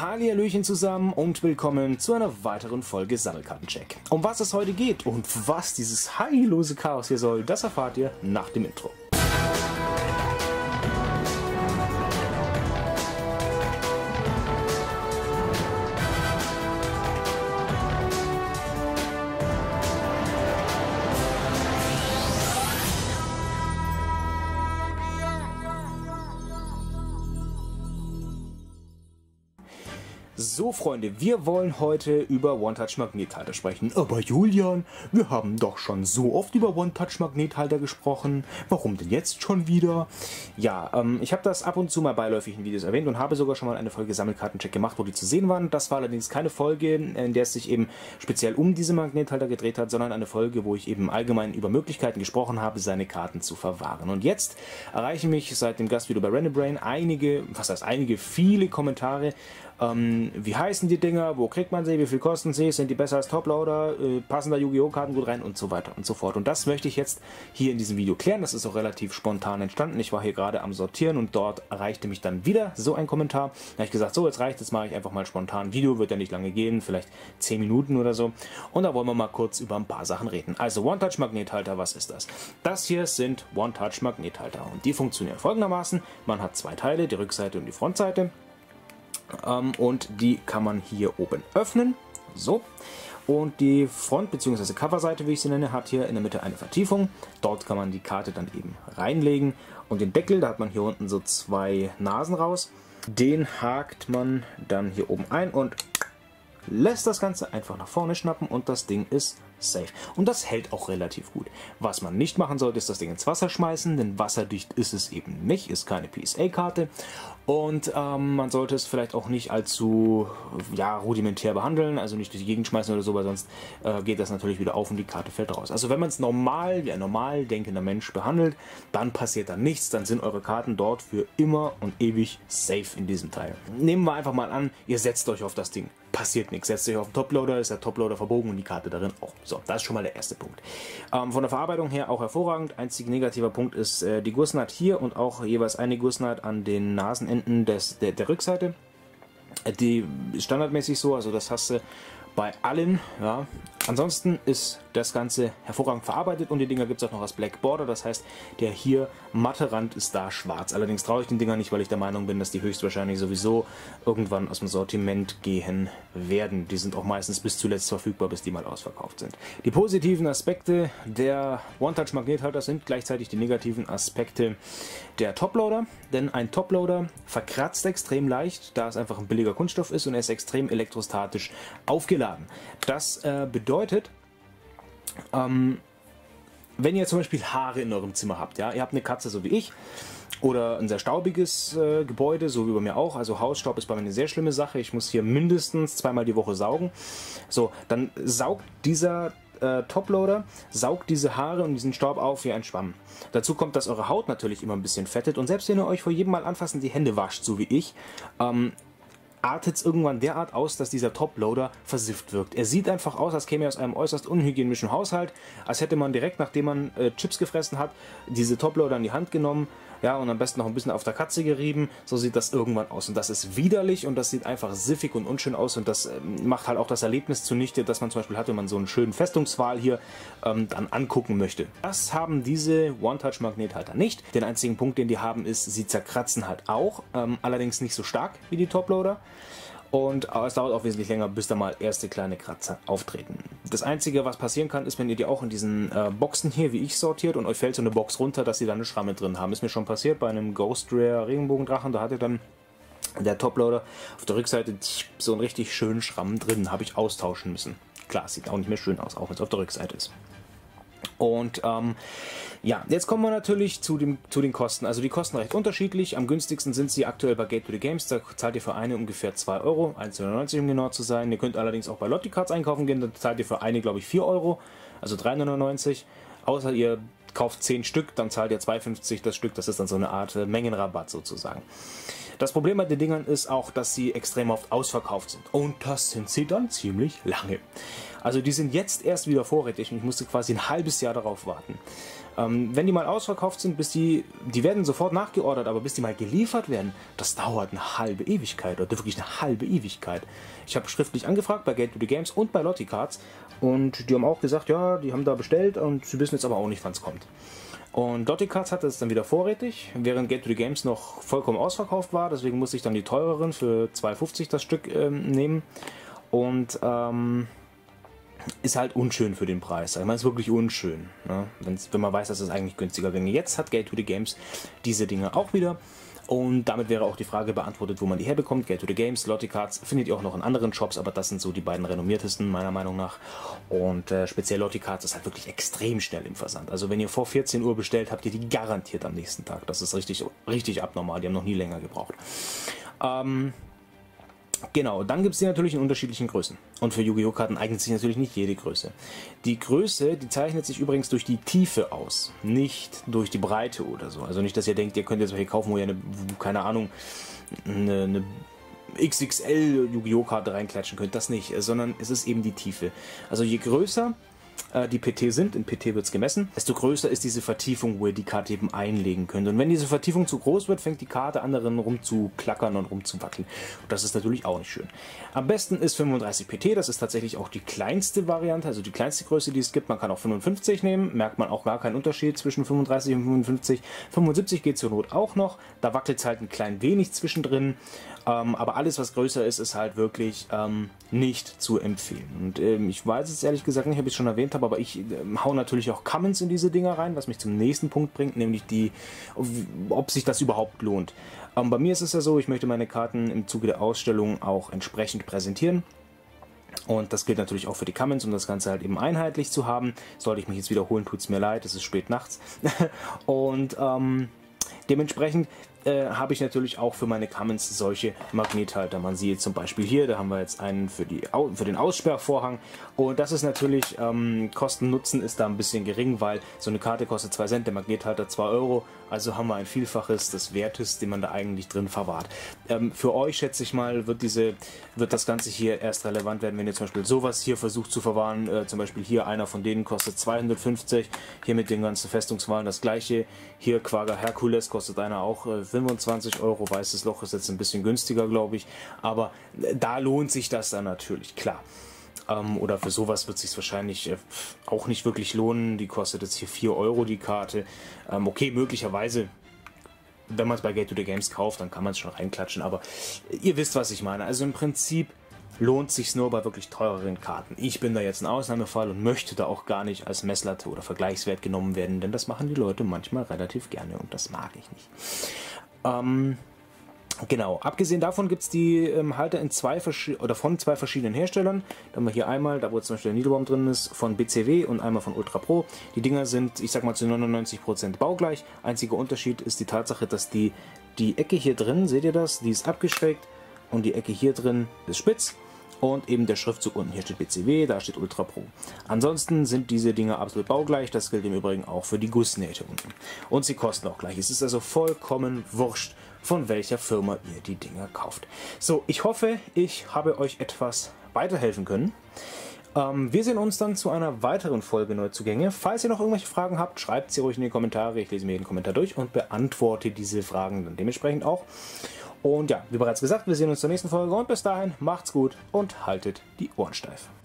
Hallihallöchen zusammen und willkommen zu einer weiteren Folge Sammelkartencheck. Um was es heute geht und was dieses heillose Chaos hier soll, das erfahrt ihr nach dem Intro. So Freunde, wir wollen heute über One-Touch-Magnethalter sprechen. Aber Julian, wir haben doch schon so oft über One-Touch-Magnethalter gesprochen. Warum denn jetzt schon wieder? Ja, ich habe das ab und zu mal beiläufig in Videos erwähnt und habe sogar schon mal eine Folge Sammelkartencheck gemacht, wo die zu sehen waren. Das war allerdings keine Folge, in der es sich eben speziell um diese Magnethalter gedreht hat, sondern eine Folge, wo ich eben allgemein über Möglichkeiten gesprochen habe, seine Karten zu verwahren. Und jetzt erreichen mich seit dem Gastvideo bei Random Brain viele Kommentare. Wie heißen die Dinger, wo kriegt man sie, wie viel kosten sie, sind die besser als Toploader, passen da Yu-Gi-Oh! Karten gut rein und so weiter und so fort. Und das möchte ich jetzt hier in diesem Video klären. Das ist auch relativ spontan entstanden. Ich war hier gerade am Sortieren und dort erreichte mich dann wieder so ein Kommentar. Da habe ich gesagt, so jetzt reicht, jetzt mache ich einfach mal spontan ein Video, wird ja nicht lange gehen, vielleicht 10 Minuten oder so. Und da wollen wir mal kurz über ein paar Sachen reden. Also One-Touch-Magnethalter, was ist das? Das hier sind One-Touch-Magnethalter und die funktionieren folgendermaßen. Man hat zwei Teile, die Rückseite und die Frontseite. Und die kann man hier oben öffnen, so, und die Front- bzw. Coverseite, wie ich sie nenne, hat hier in der Mitte eine Vertiefung. Dort kann man die Karte dann eben reinlegen und den Deckel, da hat man hier unten so zwei Nasen raus, den hakt man dann hier oben ein und lässt das Ganze einfach nach vorne schnappen und das Ding ist safe. Und das hält auch relativ gut. Was man nicht machen sollte, ist das Ding ins Wasser schmeißen, denn wasserdicht ist es eben nicht, ist keine PSA-Karte. Und man sollte es vielleicht auch nicht allzu rudimentär behandeln, also nicht durch die Gegend schmeißen oder so, weil sonst geht das natürlich wieder auf und die Karte fällt raus. Also wenn man es normal, wie ein normal denkender Mensch behandelt, dann passiert da nichts, dann sind eure Karten dort für immer und ewig safe in diesem Teil. Nehmen wir einfach mal an, ihr setzt euch auf das Ding. Passiert nichts. Setzt euch auf den Toploader, ist der Toploader verbogen und die Karte darin auch. So, das ist schon mal der erste Punkt. Von der Verarbeitung her auch hervorragend. Einzig negativer Punkt ist die Gussnaht hier und auch jeweils eine Gussnaht an den Nasenenden der Rückseite. Die ist standardmäßig so, also das hast du bei allen. Ja. Ansonsten ist das Ganze hervorragend verarbeitet und die Dinger gibt es auch noch als Black Border, das heißt, der hier matte Rand ist da schwarz. Allerdings traue ich den Dinger nicht, weil ich der Meinung bin, dass die höchstwahrscheinlich sowieso irgendwann aus dem Sortiment gehen werden. Die sind auch meistens bis zuletzt verfügbar, bis die mal ausverkauft sind. Die positiven Aspekte der One-Touch-Magnethalter sind gleichzeitig die negativen Aspekte der Toploader, denn ein Toploader verkratzt extrem leicht, da es einfach ein billiger Kunststoff ist und er ist extrem elektrostatisch aufgeladen. Das bedeutet, wenn ihr zum Beispiel Haare in eurem Zimmer habt, ja, ihr habt eine Katze so wie ich oder ein sehr staubiges Gebäude, so wie bei mir auch, also Hausstaub ist bei mir eine sehr schlimme Sache, ich muss hier mindestens zweimal die Woche saugen, so, dann saugt dieser Toploader, saugt diese Haare und diesen Staub auf wie ein Schwamm. Dazu kommt, dass eure Haut natürlich immer ein bisschen fettet und selbst wenn ihr euch vor jedem Mal anfassen die Hände wascht, so wie ich, artet es irgendwann derart aus, dass dieser Toploader versifft wirkt. Er sieht einfach aus, als käme er aus einem äußerst unhygienischen Haushalt, als hätte man direkt, nachdem man Chips gefressen hat, diese Toploader in die Hand genommen, ja, und am besten noch ein bisschen auf der Katze gerieben. So sieht das irgendwann aus. Und das ist widerlich und das sieht einfach siffig und unschön aus und das macht halt auch das Erlebnis zunichte, das man zum Beispiel hat, wenn man so einen schönen Festungswal hier dann angucken möchte. Das haben diese One-Touch-Magnethalter nicht. Den einzigen Punkt, den die haben, ist, sie zerkratzen halt auch, allerdings nicht so stark wie die Toploader. Und es dauert auch wesentlich länger, bis da mal erste kleine Kratzer auftreten. Das Einzige, was passieren kann, ist, wenn ihr die auch in diesen Boxen hier, wie ich, sortiert und euch fällt so eine Box runter, dass sie da eine Schramme drin haben. Ist mir schon passiert bei einem Ghost Rare Regenbogendrachen, da hatte dann der Toploader auf der Rückseite so einen richtig schönen Schramm drin, habe ich austauschen müssen. Klar, sieht auch nicht mehr schön aus, auch wenn es auf der Rückseite ist. Und ja, jetzt kommen wir natürlich zu den Kosten. Also die kosten recht unterschiedlich. Am günstigsten sind sie aktuell bei Gateway Games. Da zahlt ihr für eine ungefähr 2 Euro, 1,99 um genau zu sein. Ihr könnt allerdings auch bei Lotti Cards einkaufen gehen. Da zahlt ihr für eine, glaube ich, 4 Euro, also 3,99. Außer ihr kauft 10 Stück, dann zahlt ihr 2,50 das Stück. Das ist dann so eine Art Mengenrabatt sozusagen. Das Problem bei den Dingern ist auch, dass sie extrem oft ausverkauft sind. Und das sind sie dann ziemlich lange. Also die sind jetzt erst wieder vorrätig und ich musste quasi ein halbes Jahr darauf warten. Wenn die mal ausverkauft sind, die werden sofort nachgeordert, aber bis die mal geliefert werden, das dauert eine halbe Ewigkeit oder wirklich eine halbe Ewigkeit. Ich habe schriftlich angefragt bei Gate to the Games und bei Lottie-Cards und die haben auch gesagt, ja, die haben da bestellt und sie wissen jetzt aber auch nicht, wann es kommt. Und Lottie-Cards hatte es dann wieder vorrätig, während Gate to the Games noch vollkommen ausverkauft war, deswegen musste ich dann die teureren für 2,50 das Stück nehmen und ist halt unschön für den Preis. Ich meine, es ist wirklich unschön, ne? Wenn man weiß, dass es eigentlich günstiger wäre. Jetzt hat Gate to the Games diese Dinge auch wieder. Und damit wäre auch die Frage beantwortet, wo man die herbekommt. Gate to the Games, Lottie-Cards findet ihr auch noch in anderen Shops, aber das sind so die beiden renommiertesten meiner Meinung nach. Und speziell Lottie-Cards ist halt wirklich extrem schnell im Versand. Also wenn ihr vor 14 Uhr bestellt, habt ihr die garantiert am nächsten Tag. Das ist richtig, richtig abnormal. Die haben noch nie länger gebraucht. Genau, dann gibt es die natürlich in unterschiedlichen Größen. Und für Yu-Gi-Oh! Karten eignet sich natürlich nicht jede Größe. Die Größe, die zeichnet sich übrigens durch die Tiefe aus, nicht durch die Breite oder so. Also nicht, dass ihr denkt, ihr könnt jetzt welche kaufen, wo ihr keine Ahnung, eine XXL Yu-Gi-Oh! Karte reinklatschen könnt. Das nicht, sondern es ist eben die Tiefe. Also je größer die PT sind, in PT wird es gemessen, desto größer ist diese Vertiefung, wo ihr die Karte eben einlegen könnt. Und wenn diese Vertiefung zu groß wird, fängt die Karte an darin rumzuklackern und rumzuwackeln. Und das ist natürlich auch nicht schön. Am besten ist 35 PT, das ist tatsächlich auch die kleinste Variante, also die kleinste Größe, die es gibt. Man kann auch 55 nehmen, merkt man auch gar keinen Unterschied zwischen 35 und 55. 75 geht zur Not auch noch, da wackelt es halt ein klein wenig zwischendrin. Aber alles, was größer ist, ist halt wirklich nicht zu empfehlen. Und ich weiß es ehrlich gesagt nicht, ob ich es schon erwähnt habe, aber ich hau natürlich auch Commons in diese Dinger rein, was mich zum nächsten Punkt bringt, nämlich ob sich das überhaupt lohnt. Bei mir ist es ja so, ich möchte meine Karten im Zuge der Ausstellung auch entsprechend präsentieren. Und das gilt natürlich auch für die Commons, um das Ganze halt eben einheitlich zu haben. Sollte ich mich jetzt wiederholen, tut es mir leid, es ist spät nachts. Und dementsprechend habe ich natürlich auch für meine Commons solche Magnethalter. Man sieht zum Beispiel hier, da haben wir jetzt einen für den Aussperrvorhang. Und das ist natürlich, Kosten-Nutzen ist da ein bisschen gering, weil so eine Karte kostet 2 Cent, der Magnethalter 2 Euro. Also haben wir ein Vielfaches des Wertes, den man da eigentlich drin verwahrt. Für euch, schätze ich mal, wird das Ganze hier erst relevant werden, wenn ihr zum Beispiel sowas hier versucht zu verwahren. Zum Beispiel hier einer von denen kostet 250, hier mit den ganzen Festungswahlen das gleiche. Hier Quagga Hercules kostet einer auch 25 Euro. Weißes Loch ist jetzt ein bisschen günstiger, glaube ich. Aber da lohnt sich das dann natürlich, klar. Oder für sowas wird es sich wahrscheinlich auch nicht wirklich lohnen. Die kostet jetzt hier 4 Euro die Karte. Okay, möglicherweise, wenn man es bei Gate to the Games kauft, dann kann man es schon reinklatschen. Aber ihr wisst, was ich meine. Also im Prinzip lohnt es sich nur bei wirklich teureren Karten. Ich bin da jetzt ein Ausnahmefall und möchte da auch gar nicht als Messlatte oder Vergleichswert genommen werden, denn das machen die Leute manchmal relativ gerne und das mag ich nicht. Genau, abgesehen davon gibt es die Halter von zwei verschiedenen Herstellern. Da haben wir hier einmal, da wo zum Beispiel der Needlebaum drin ist, von BCW und einmal von Ultra Pro. Die Dinger sind, ich sag mal, zu 99% baugleich. Einziger Unterschied ist die Tatsache, dass die Ecke hier drin, seht ihr das, die ist abgeschrägt und die Ecke hier drin ist spitz. Und eben der Schriftzug unten, hier steht BCW, da steht Ultra Pro. Ansonsten sind diese Dinger absolut baugleich, das gilt im Übrigen auch für die Gussnähte unten. Und sie kosten auch gleich. Es ist also vollkommen wurscht, von welcher Firma ihr die Dinger kauft. So, ich hoffe, ich habe euch etwas weiterhelfen können. Wir sehen uns dann zu einer weiteren Folge Neuzugänge. Falls ihr noch irgendwelche Fragen habt, schreibt sie ruhig in die Kommentare. Ich lese mir jeden Kommentar durch und beantworte diese Fragen dann dementsprechend auch. Und ja, wie bereits gesagt, wir sehen uns zur nächsten Folge und bis dahin macht's gut und haltet die Ohren steif.